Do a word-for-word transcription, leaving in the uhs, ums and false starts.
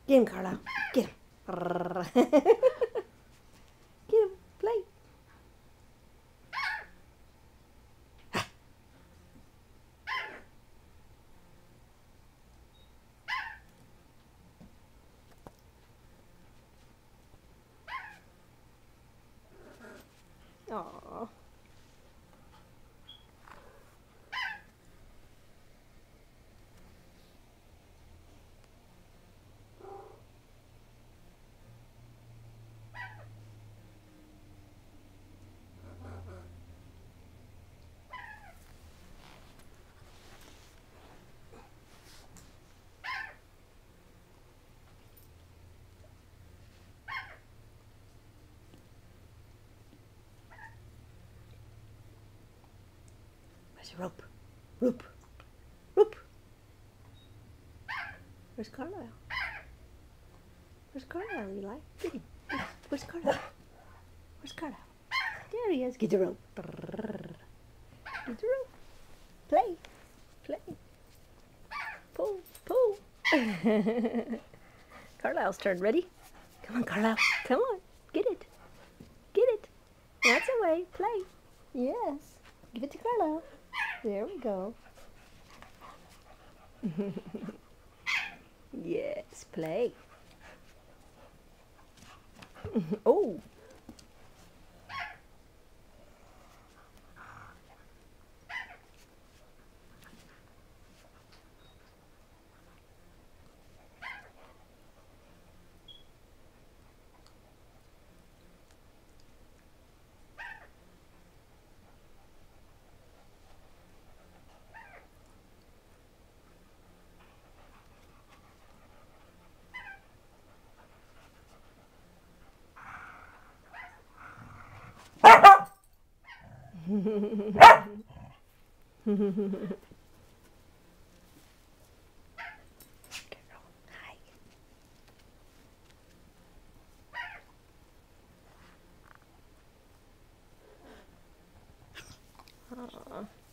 Get him, Carlisle. Get him. Get him. Play. Aww. Where's the rope? Rope. Rope. Where's Carlisle? Where's Carlisle, Eli? Get him. Where's Carlisle? Where's Carlisle? There he is. Get the rope. Get the rope. Play. Play. Pull. Pull. Carlisle's turn. Ready? Come on, Carlisle. Come on. Get it. Get it. That's the way. Play. Yes. Give it to Carlisle. There we go. Yes, play. Oh. Hi. Aww.